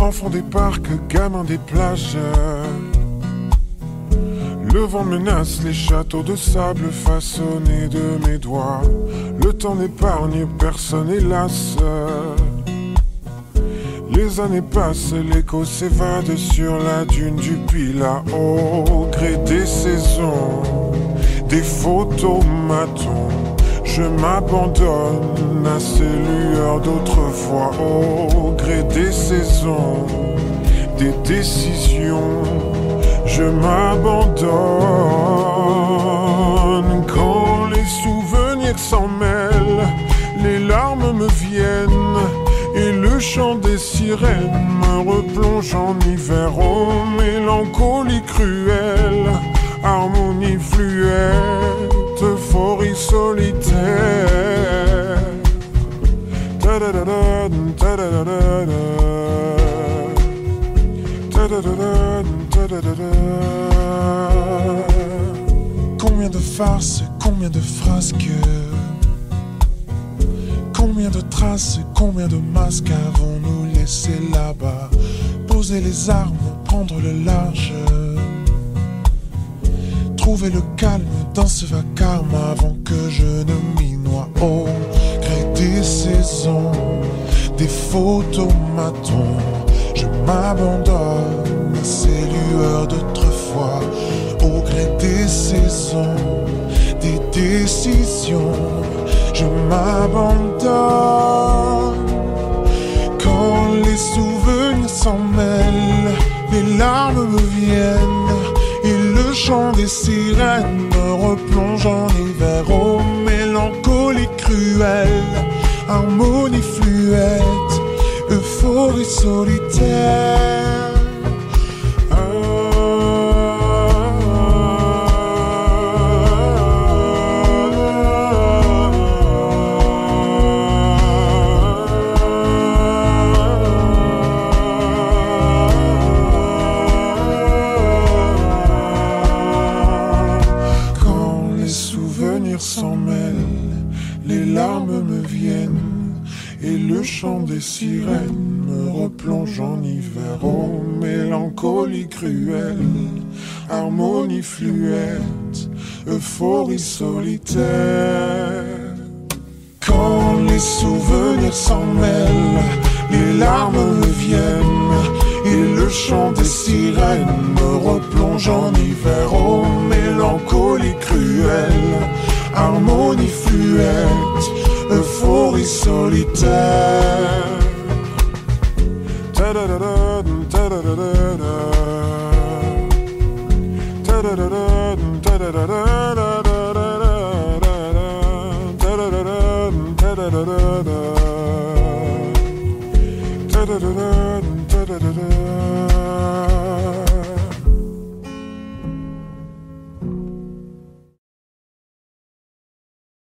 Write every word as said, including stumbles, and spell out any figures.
Enfants des parcs, gamins des plages. Le vent menace les châteaux de sable façonnés de mes doigts. Le temps n'épargne personne, hélas. Les années passent, l'écho s'évade sur la dune du Pilat. Au gré des saisons, des photomatons, je m'abandonne à ces lueurs d'autrefois. Au gré des saisons, des décisions, je m'abandonne. Quand les souvenirs s'en mêlent, les larmes me viennent et le chant des sirènes me replonge en hiver. Oh, mélancolie cruelle, harmonie fluette, euphorie solitaire. Ta-da-da-da, ta-da-da-da-da. Ta-da-da-da, ta-da-da-da. Combien de farces, combien de frasques, combien de traces, combien de masques avons-nous laissé là-bas? Poser les armes, prendre le large, trouver le calme dans ce vacarme avant que je ne m'y noie. Au gré des saisons, des photomatons, je m'abandonne à ces lueurs d'autrefois. Au gré des saisons, des décisions, je m'abandonne. Quand les souvenirs s'en mêlent, les larmes me viennent et le chant des sirènes me replonge en hiver. Oh, mélancolie cruelle, harmonie fluette, euphorie solitaire. S'en mêlent, les larmes me viennent et le chant des sirènes me replonge en hiver. Oh, mélancolie cruelle, harmonie fluette, euphorie solitaire. Quand les souvenirs s'en mêlent, les larmes me viennent et le chant des sirènes me replonge en hiver. Oh,